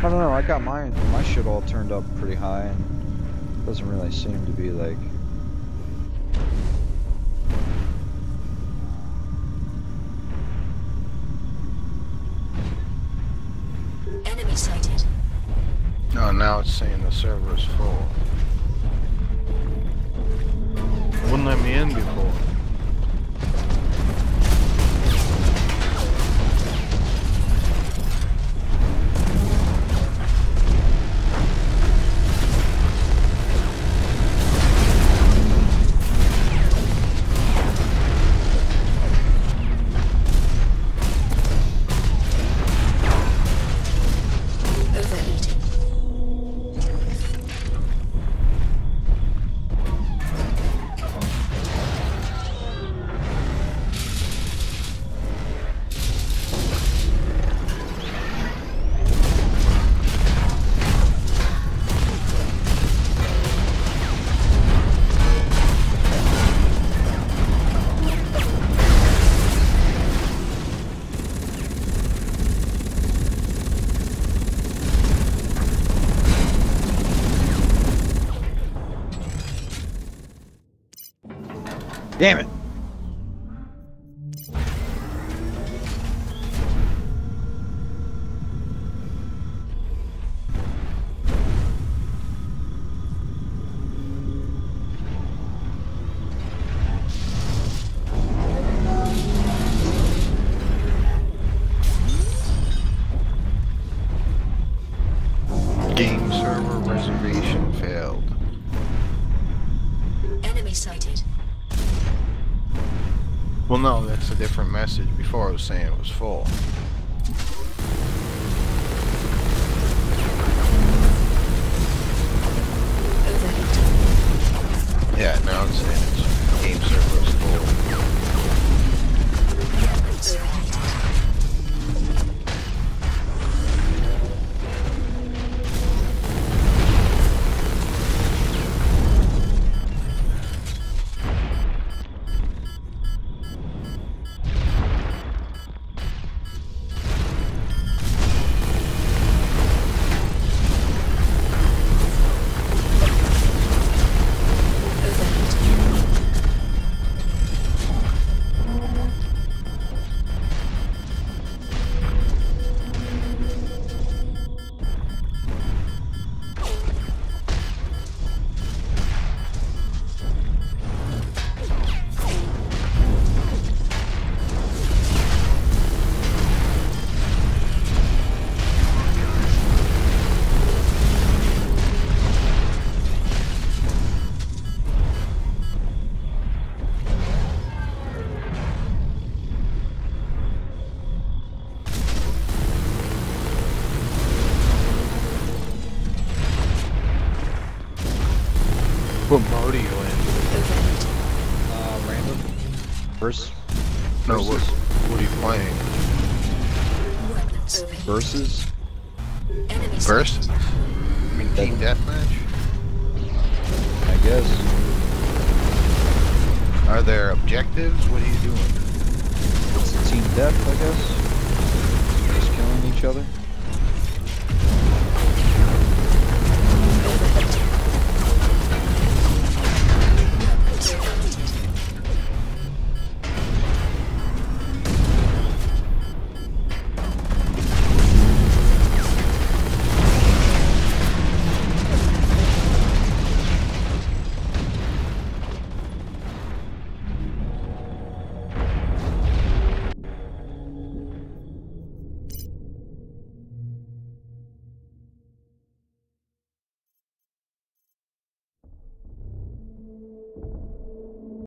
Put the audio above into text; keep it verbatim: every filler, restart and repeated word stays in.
I don't know, I got mine, my shit all turned up pretty high and doesn't really seem to be like... Enemy sighted. No, now it's saying the server is full. Wouldn't let me in before. Damn it! Game server reservation failed. Enemy sighted. Well, no, that's a different message. Before I was saying it was full. Overheat. Yeah, now it's saying it's game server is full. What mode are you in? Uh, random. Verse. No, Versus. what, what are you playing? Weapons. Versus. Enemy Versus? sighted. I mean, team deathmatch? I guess. Are there objectives? What are you doing? It's team death, I guess. Just killing each other.